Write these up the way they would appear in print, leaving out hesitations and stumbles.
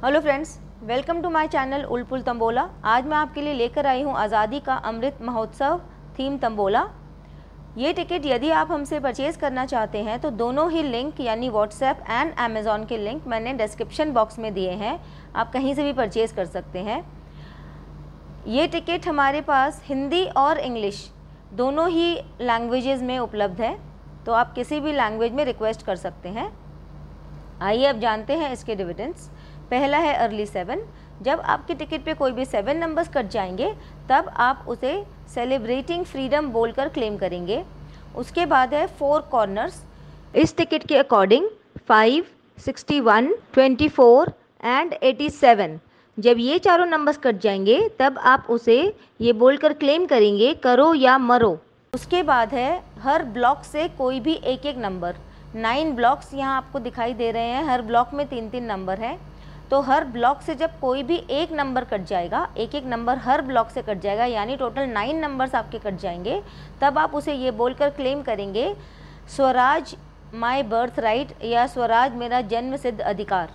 Hello friends, welcome to my channel Ulpul Tambola. आज मैं आपके लिए लेकर आई हूँ आज़ादी का अमृत महोत्सव थीम तंबोला। ये टिकट यदि आप हमसे परचेज़ करना चाहते हैं तो दोनों ही लिंक यानी व्हाट्सएप एंड अमेज़ॉन के लिंक मैंने डिस्क्रिप्शन बॉक्स में दिए हैं। आप कहीं से भी परचेज़ कर सकते हैं। ये टिकट हमारे पास हिंदी और इंग्लिश दोनों ही लैंग्वेजेस में उपलब्ध है, तो आप किसी भी लैंग्वेज में रिक्वेस्ट कर सकते हैं। आइए अब जानते हैं इसके डिविडेंड्स। पहला है अर्ली 7। जब आपके टिकट पे कोई भी 7 नंबर्स कट जाएंगे तब आप उसे सेलिब्रेटिंग फ्रीडम बोलकर क्लेम करेंगे। उसके बाद है 4 कॉर्नर्स। इस टिकट के अकॉर्डिंग 5, 61, 24 एंड 87 जब ये चारों नंबर्स कट जाएंगे तब आप उसे ये बोलकर क्लेम करेंगे, करो या मरो। उसके बाद है हर ब्लॉक से कोई भी एक एक नंबर। 9 ब्लॉक्स यहाँ आपको दिखाई दे रहे हैं। हर ब्लॉक में 3-3 नंबर है, तो हर ब्लॉक से जब कोई भी एक नंबर कट जाएगा, एक एक नंबर हर ब्लॉक से कट जाएगा, यानी टोटल 9 नंबर्स आपके कट जाएंगे, तब आप उसे ये बोलकर क्लेम करेंगे, स्वराज माय बर्थ राइट या स्वराज मेरा जन्म सिद्ध अधिकार।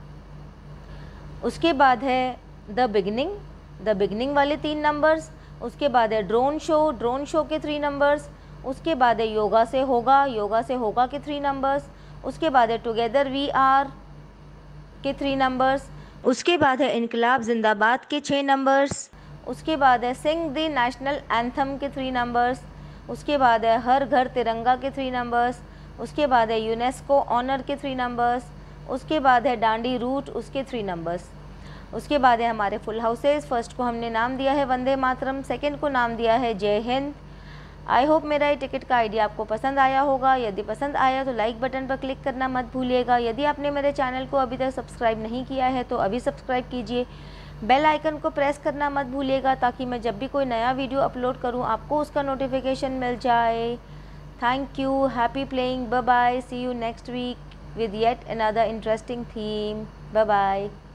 उसके बाद है द बिगनिंग वाले 3 नंबर्स। उसके बाद है ड्रोन शो के 3 नंबर्स। उसके बाद है योगा से होगा के 3 नंबर्स। उसके बाद है टुगेदर वी आर के 3 नंबर्स। उसके बाद है इनकलाब जिंदाबाद के 6 नंबर्स। उसके बाद है सिंग द नेशनल एंथम के 3 नंबर्स। उसके बाद है हर घर तिरंगा के 3 नंबर्स। उसके बाद है यूनेस्को ऑनर के 3 नंबर्स। उसके बाद है डांडी रूट उसके 3 नंबर्स। उसके बाद है हमारे फुल हाउसेस। फर्स्ट को हमने नाम दिया है वंदे मातरम, सेकंड को नाम दिया है जय हिंद। आई होप मेरा ये टिकट का आइडिया आपको पसंद आया होगा। यदि पसंद आया तो लाइक बटन पर क्लिक करना मत भूलिएगा। यदि आपने मेरे चैनल को अभी तक सब्सक्राइब नहीं किया है तो अभी सब्सक्राइब कीजिए। बेल आइकन को प्रेस करना मत भूलिएगा ताकि मैं जब भी कोई नया वीडियो अपलोड करूं आपको उसका नोटिफिकेशन मिल जाए। Thank you, happy playing, bye bye, see you next week with yet another interesting theme. Bye bye.